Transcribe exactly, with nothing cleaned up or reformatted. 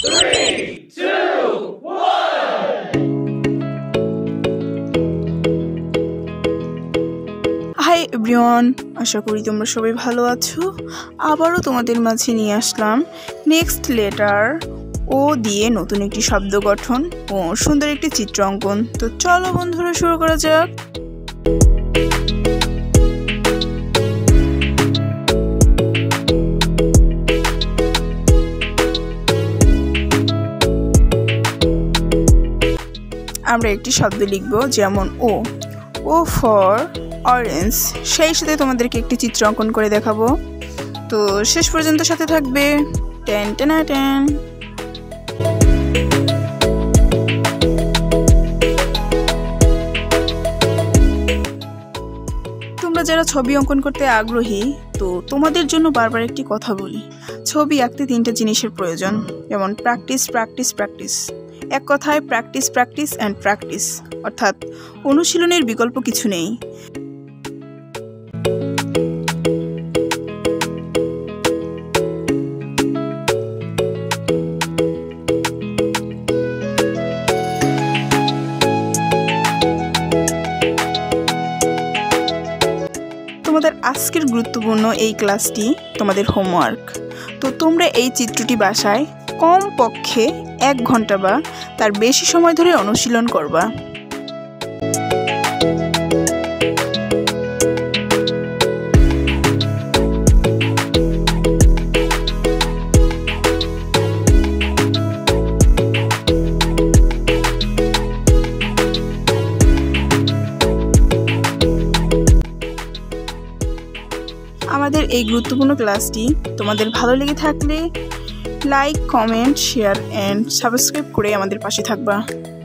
three, two, one. Hi everyone, আশা করি তোমরা সবাই ভালো আছো। আবারও তোমাদের মাঝে নিয়ে আসলাম নেক্সট লেটার ও দিয়ে নতুন একটি শব্দ গঠন ও সুন্দর একটি চিত্র অঙ্কন। তো চলো বন্ধুরা, শুরু করা যাক। আমরা একটি শব্দ লিখব, যেমন ও ও ফর অরেঞ্জ। সেই সাথে তোমাদেরকে একটি চিত্র অঙ্কন করে দেখাবো। তো শেষ পর্যন্ত সাথে থাকবে। টেন টেনা টেন। তোমরা যারা ছবি অঙ্কন করতে আগ্রহী, তো তোমাদের জন্য বারবার একটি কথা বলি, ছবি আঁকতে তিনটা জিনিসের প্রয়োজন, যেমন প্র্যাকটিস প্র্যাকটিস প্র্যাকটিস। এক কথায় প্র্যাকটিস প্র্যাকটিস অ্যান্ড প্র্যাকটিস, অর্থাৎ অনুশীলনের বিকল্প কিছু নেই। তোমাদের আজকের গুরুত্বপূর্ণ এই ক্লাসটি তোমাদের হোমওয়ার্ক। তো তোমরা এই চিত্রটি বাসায় কম পক্ষে এক ঘন্টা বা তার বেশি সময় ধরে অনুশীলন করবা। আমাদের এই গুরুত্বপূর্ণ ক্লাসটি তোমাদের ভালো লেগে থাকলে like, comment, share and subscribe করে আমাদের পাশে থাকবা।